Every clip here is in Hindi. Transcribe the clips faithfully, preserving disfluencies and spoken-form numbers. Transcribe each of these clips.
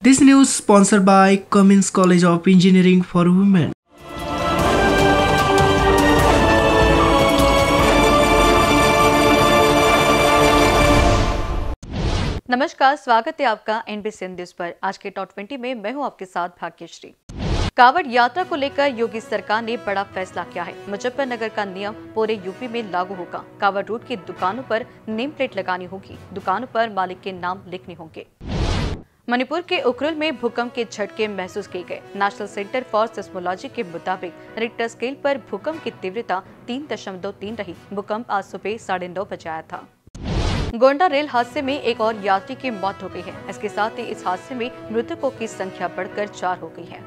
This news sponsored by Cummins College of Engineering for Women. नमस्कार, स्वागत है आपका एनबीसी न्यूज पर। आज के टॉप ट्वेंटी में मैं हूं आपके साथ भाग्यश्री। कांवड़ यात्रा को लेकर योगी सरकार ने बड़ा फैसला किया है। मुजफ्फरनगर का नियम पूरे यूपी में लागू होगा। कांवड़ रूट की दुकानों पर नेम प्लेट लगानी होगी। दुकानों पर मालिक के नाम लिखने होंगे। मणिपुर के उखरुल में भूकंप के झटके महसूस किए गए। नेशनल सेंटर फॉर सिस्मोलॉजी के मुताबिक रिक्टर स्केल पर भूकंप की तीव्रता तीन दशमलव तीन रही। भूकंप आज सुबह साढ़े नौ बजे आया था। गोंडा रेल हादसे में एक और यात्री की मौत हो गई है। इसके साथ ही इस हादसे में मृतकों की संख्या बढ़कर चार हो गई है।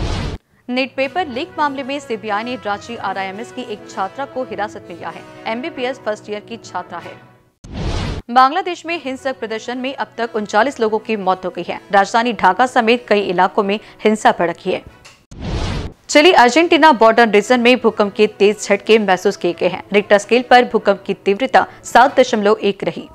नीट पेपर लीक मामले में सीबीआई ने रांची आरआईएमएस की एक छात्रा को हिरासत में लिया है। एमबीबीएस फर्स्ट ईयर की छात्रा है। बांग्लादेश में हिंसक प्रदर्शन में अब तक उनचालीस लोगों की मौत हो गई है। राजधानी ढाका समेत कई इलाकों में हिंसा भड़की है। चिली अर्जेंटीना बॉर्डर रीजन में भूकंप के तेज झटके महसूस किए गए हैं। रिक्टर स्केल पर भूकंप की तीव्रता सात दशमलव एक रही।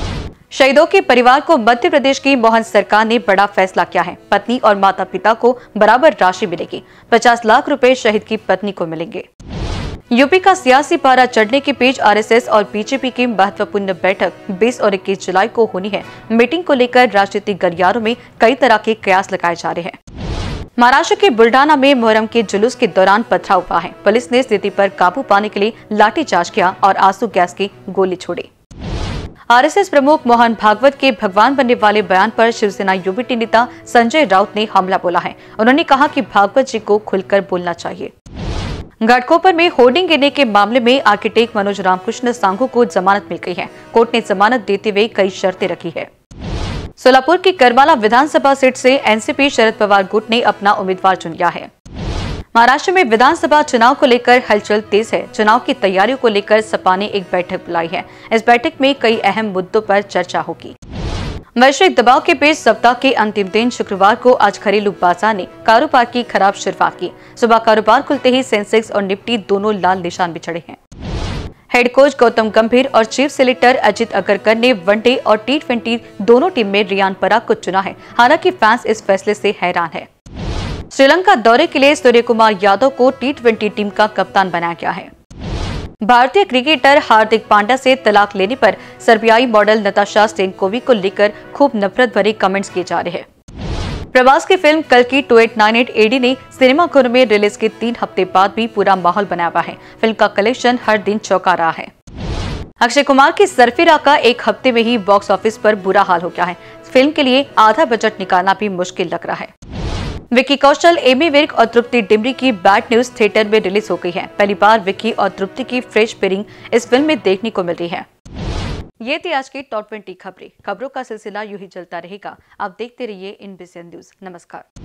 शहीदों के परिवार को मध्य प्रदेश की मोहन सरकार ने बड़ा फैसला किया है। पत्नी और माता पिता को बराबर राशि मिलेगी। पचास लाख रुपए शहीद की पत्नी को मिलेंगे। यूपी का सियासी पारा चढ़ने के बीच आरएसएस और बीजेपी की महत्वपूर्ण बैठक बीस और इक्कीस जुलाई को होनी है। मीटिंग को लेकर राजनीतिक गलियारों में कई तरह के कयास लगाए जा रहे हैं। महाराष्ट्र के बुल्डाना में मुहर्रम के जुलूस के दौरान पथराव हुआ है। पुलिस ने स्थिति पर काबू पाने के लिए लाठीचार्ज किया और आंसू गैस की गोली छोड़ी। आरएसएस प्रमुख मोहन भागवत के भगवान बनने वाले बयान पर शिवसेना यूबीटी नेता संजय राउत ने हमला बोला है। उन्होंने कहा कि भागवत जी को खुलकर बोलना चाहिए। घाटकोपर में होर्डिंग गिरने के मामले में आर्किटेक्ट मनोज रामकृष्ण सांघू को जमानत मिल गई है। कोर्ट ने जमानत देते हुए कई शर्तें रखी है। सोलापुर की करमाला विधानसभा सीट से एनसीपी शरद पवार गुट ने अपना उम्मीदवार चुन लिया है। महाराष्ट्र में विधानसभा चुनाव को लेकर हलचल तेज है। चुनाव की तैयारियों को लेकर सपा ने एक बैठक बुलाई है। इस बैठक में कई अहम मुद्दों पर चर्चा होगी। वैश्विक दबाव के बीच सप्ताह के अंतिम दिन शुक्रवार को आज घरेलू बाजार ने कारोबार की खराब शुरुआत की। सुबह कारोबार खुलते ही सेंसेक्स और निफ्टी दोनों लाल निशान पे चढ़े हैं। हेड कोच गौतम गंभीर और चीफ सेलेक्टर अजित अगरकर ने वनडे और टी ट्वेंटी दोनों टीम में रियान पराग को चुना है। हालांकि फैंस इस फैसले से हैरान है। श्रीलंका दौरे के लिए सूर्य कुमार यादव को टी ट्वेंटी टीम का कप्तान बनाया गया है। भारतीय क्रिकेटर हार्दिक पांड्या से तलाक लेने पर सर्बियाई मॉडल नताशा स्टेनकोविक को लेकर खूब नफरत भरे कमेंट्स किए जा रहे हैं। प्रभास की फिल्म कल की अट्ठाईस सौ अट्ठानवे एडी ने सिनेमाघरों में रिलीज के तीन हफ्ते बाद भी पूरा माहौल बनाया हुआ है। फिल्म का कलेक्शन हर दिन चौंका रहा है। अक्षय कुमार की सरफिरा का एक हफ्ते में ही बॉक्स ऑफिस पर बुरा हाल हो गया है। फिल्म के लिए आधा बजट निकालना भी मुश्किल लग रहा है। विक्की कौशल, एमी विर्क और तृप्ति डिमरी की बैड न्यूज थिएटर में रिलीज हो गई है। पहली बार विक्की और तृप्ति की फ्रेश पेयरिंग इस फिल्म में देखने को मिल रही है। ये थी आज की टॉप ट्वेंटी खबरें। खबरों का सिलसिला यूं ही चलता रहेगा। आप देखते रहिए एनबीसी न्यूज। नमस्कार।